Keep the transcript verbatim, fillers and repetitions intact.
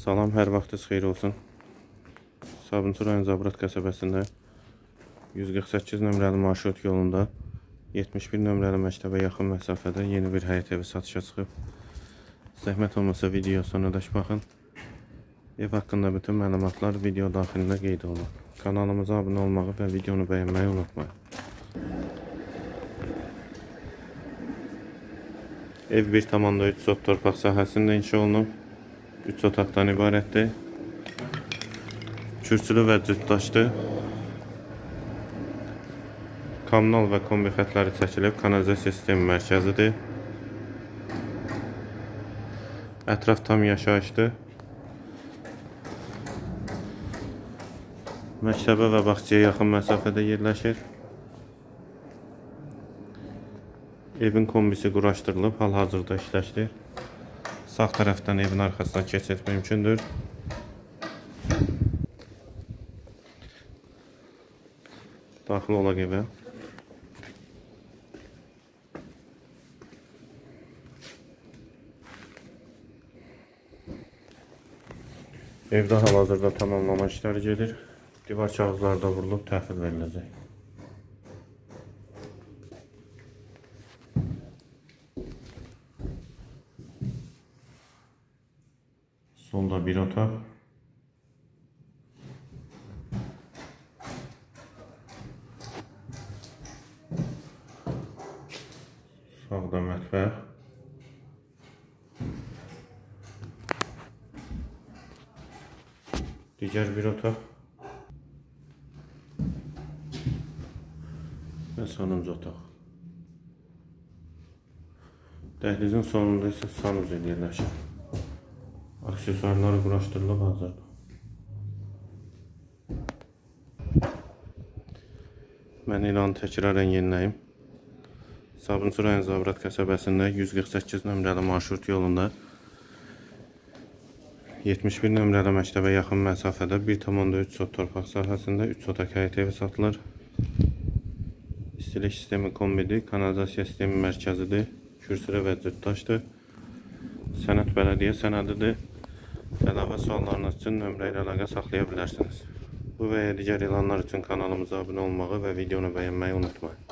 Salam, hər vaxtınız xeyir olsun. Sabunçu rayon Zabrat qəsəbəsində yüz qırx səkkiz nömrəli marşrut yolunda yetmiş bir nömrəli məktəbə yaxın məsafədə yeni bir həyət evi satışa çıxıb. Zəhmət olmasa video sonradakı baxın. Ev haqqında bütün məlumatlar video daxilində qeyd olunur. Kanalımıza abunə olmağı və videonu bəyənməyi unutmayın. Ev bir tamamda üç sot torpaq sahəsində inşa olunub. üç otaqdan ibarətdir. Kürsülü və cütdaşdır. Kommunal və kombi xətləri çəkilib, kanalizasiya sistemi mərkəzidir. Ətraf tam yaşayışdır. Məktəbə və bağçaya yaxın məsafədə yerləşir. Evin kombisi quraşdırılıb, hal-hazırda işləşdir. Sağ tərəfdən evin arxasına keçid mümkündür. Daxil olaq evə. Evdə hal-hazırda tamamlama işləri gedir. Divar kağızları da vurulub, təhvil veriləcək. Solda bir otaq. Sağda mətbəx. Digər bir otaq. Və sonuncu otaq. Dəhlizin sonunda isə sanuzel yerləşir. Aksesuarları quraşdırılıb hazırdır. Mən ilanı təkrarən yeniləyim. Sabunçu rayon Zabrat qəsəbəsində yüz qırx səkkiz nömrəli marşrut yolunda yetmiş bir nömrəli məktəbə yaxın məsafədə bir tamamda üç sot torpaq sahəsində üç otaq həyət evi satılır. İstilik sistemi kombidir, kanalizasiya sistemi mərkəzidir, kürsülü və cütdaşdır. Sənəd bələdiyyə sənədidir. Əlavə suallarınız üçün nömrə ilə əlaqə saxlaya bilərsiniz. Bu və ya digər elanlar üçün kanalımıza abunə olmağı və videonu bəyənməyi unutmayın.